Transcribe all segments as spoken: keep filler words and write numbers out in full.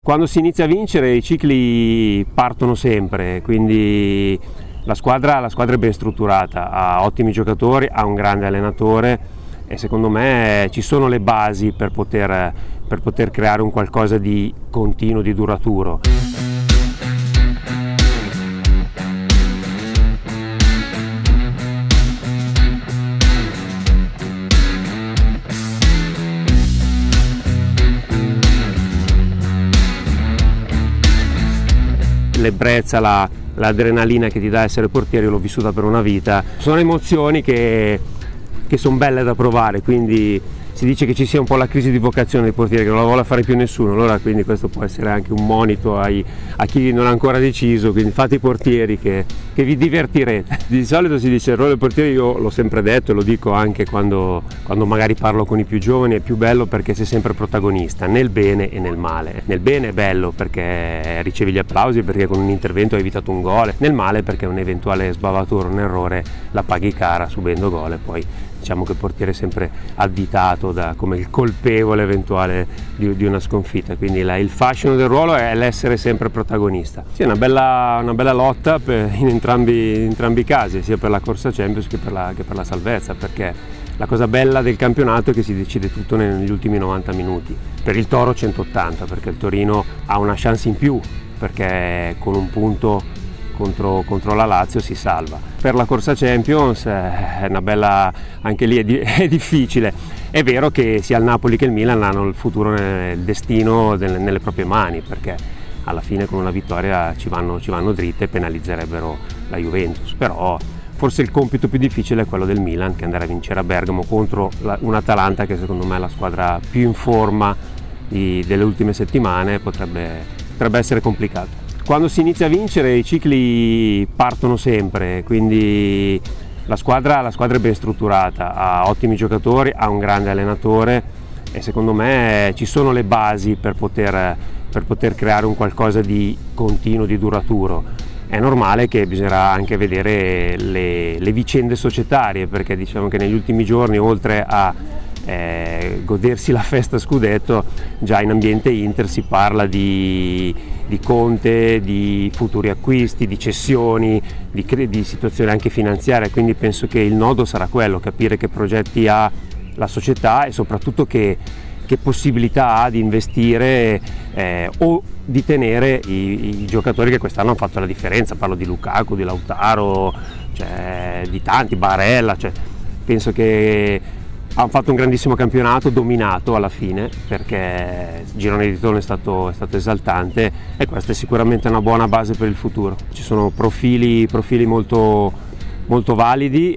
Quando si inizia a vincere i cicli partono sempre, quindi la squadra, la squadra è ben strutturata, ha ottimi giocatori, ha un grande allenatore e secondo me ci sono le basi per poter, per poter creare un qualcosa di continuo, di duraturo. L'ebbrezza, la, l'adrenalina che ti dà essere portiere, io l'ho vissuta per una vita, sono emozioni che, che sono belle da provare, quindi si dice che ci sia un po' la crisi di vocazione dei portieri, che non la vuole fare più nessuno, allora quindi questo può essere anche un monito ai, a chi non ha ancora deciso, quindi fate i portieri che, che vi divertirete. Di solito si dice il ruolo del portiere, io l'ho sempre detto e lo dico anche quando, quando magari parlo con i più giovani, è più bello perché sei sempre protagonista, nel bene e nel male. Nel bene è bello perché ricevi gli applausi, perché con un intervento hai evitato un gol, nel male perché un eventuale sbavatura, un errore la paghi cara subendo gol e poi diciamo che il portiere è sempre additato da, come il colpevole eventuale di, di una sconfitta, quindi la, il fascino del ruolo è l'essere sempre protagonista. Sì, è una bella, una bella lotta per, in, entrambi, in entrambi i casi, sia per la corsa Champions che per la, che per la salvezza, perché la cosa bella del campionato è che si decide tutto negli ultimi novanta minuti. Per il Toro centottanta, perché il Torino ha una chance in più, perché con un punto Contro, contro la Lazio si salva. Per la corsa Champions è una bella, anche lì è, di, è difficile. È vero che sia il Napoli che il Milan hanno il futuro, il destino del, nelle proprie mani, perché alla fine con una vittoria ci vanno, ci vanno dritte e penalizzerebbero la Juventus, però forse il compito più difficile è quello del Milan, che andare a vincere a Bergamo contro la, un Atalanta che secondo me è la squadra più in forma di, delle ultime settimane, potrebbe, potrebbe essere complicato. Quando si inizia a vincere i cicli partono sempre, quindi la squadra, la squadra è ben strutturata, ha ottimi giocatori, ha un grande allenatore e secondo me ci sono le basi per poter, per poter creare un qualcosa di continuo, di duraturo. È normale che bisognerà anche vedere le, le vicende societarie, perché diciamo che negli ultimi giorni, oltre a Eh, godersi la festa scudetto, già in ambiente Inter si parla di, di Conte, di futuri acquisti, di cessioni, di, di situazione anche finanziaria, quindi penso che il nodo sarà quello, capire che progetti ha la società e soprattutto che, che possibilità ha di investire eh, o di tenere i, i giocatori che quest'anno hanno fatto la differenza. Parlo di Lukaku, di Lautaro, cioè, di tanti, Barella, cioè, penso che hanno fatto un grandissimo campionato, dominato alla fine, perché il girone di ritorno è stato, è stato esaltante e questa è sicuramente una buona base per il futuro. Ci sono profili, profili molto, molto validi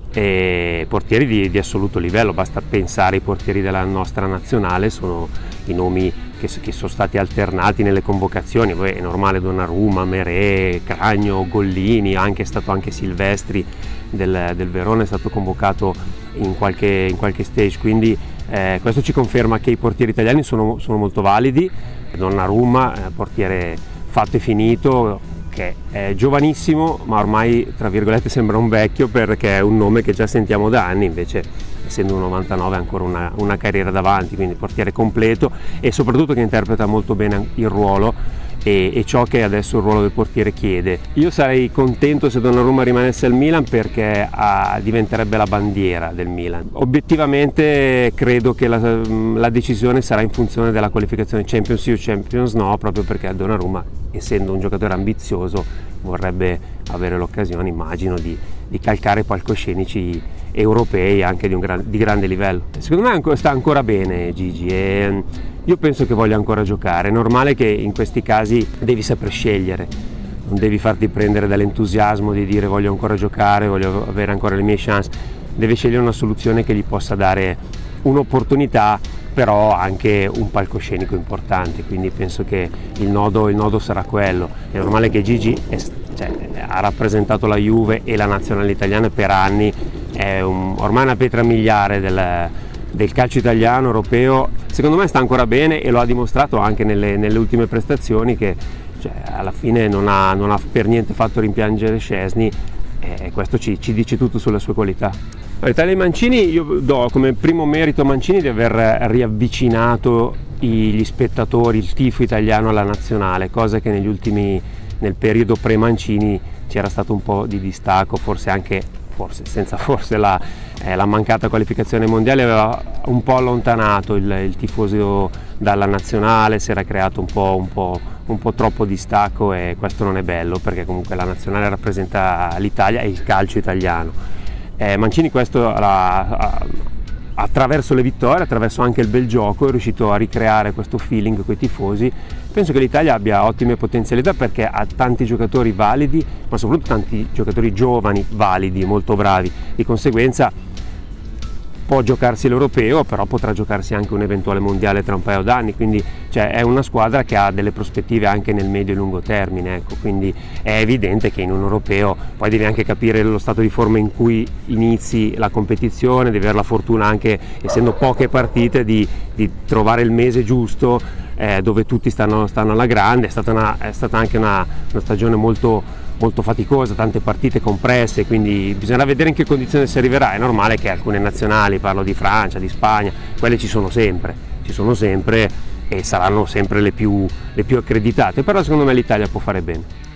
e portieri di, di assoluto livello, basta pensare ai portieri della nostra nazionale, sono i nomi che, che sono stati alternati nelle convocazioni. Poi è normale Donnarumma, Meré, Cragno, Gollini, anche è stato anche Silvestri del, del Verona, è stato convocato in qualche, in qualche stage, quindi eh, questo ci conferma che i portieri italiani sono, sono molto validi. Donnarumma, eh, portiere fatto e finito, che è giovanissimo ma ormai tra virgolette sembra un vecchio, perché è un nome che già sentiamo da anni, invece essendo un novantanove ha ancora una, una carriera davanti, quindi portiere completo e soprattutto che interpreta molto bene il ruolo e, e ciò che adesso il ruolo del portiere chiede. Io sarei contento se Donnarumma rimanesse al Milan, perché ah, diventerebbe la bandiera del Milan. Obiettivamente credo che la, la decisione sarà in funzione della qualificazione Champions sì o Champions no, proprio perché Donnarumma, essendo un giocatore ambizioso, vorrebbe avere l'occasione, immagino, di, di calcare palcoscenici europei anche di, un gran, di grande livello. Secondo me sta ancora bene Gigi e io penso che voglia ancora giocare. È normale che in questi casi devi sempre scegliere, non devi farti prendere dall'entusiasmo di dire voglio ancora giocare, voglio avere ancora le mie chance, devi scegliere una soluzione che gli possa dare un'opportunità, però anche un palcoscenico importante, quindi penso che il nodo, il nodo sarà quello. È normale che Gigi è, cioè, ha rappresentato la Juve e la nazionale italiana per anni, è un, ormai una pietra miliare del, del calcio italiano, europeo. Secondo me sta ancora bene e lo ha dimostrato anche nelle, nelle ultime prestazioni, che cioè, alla fine non ha, non ha per niente fatto rimpiangere Szczęsny e questo ci, ci dice tutto sulle sue qualità. L'Italia di Mancini, io do come primo merito a Mancini di aver riavvicinato gli spettatori, il tifo italiano alla nazionale, cosa che negli ultimi, nel periodo pre-Mancini c'era stato un po' di distacco, forse anche, forse senza forse la, eh, la mancata qualificazione mondiale aveva un po' allontanato il, il tifoso dalla nazionale, si era creato un po', un po', un po' troppo distacco, e questo non è bello, perché comunque la nazionale rappresenta l'Italia e il calcio italiano. Eh, Mancini questo l'ha, attraverso le vittorie, attraverso anche il bel gioco, è riuscito a ricreare questo feeling con i tifosi. Penso che l'Italia abbia ottime potenzialità, perché ha tanti giocatori validi, ma soprattutto tanti giocatori giovani, validi, molto bravi. Di conseguenza può giocarsi l'europeo, però potrà giocarsi anche un eventuale mondiale tra un paio d'anni, quindi cioè, è una squadra che ha delle prospettive anche nel medio e lungo termine, ecco. Quindi è evidente che in un europeo poi devi anche capire lo stato di forma in cui inizi la competizione, devi avere la fortuna anche, essendo poche partite, di, di trovare il mese giusto, eh, dove tutti stanno, stanno alla grande. È stata, una, è stata anche una, una stagione molto molto faticosa, tante partite compresse, quindi bisognerà vedere in che condizione si arriverà. È normale che alcune nazionali, parlo di Francia, di Spagna, quelle ci sono sempre, ci sono sempre e saranno sempre le più, le più accreditate, però secondo me l'Italia può fare bene.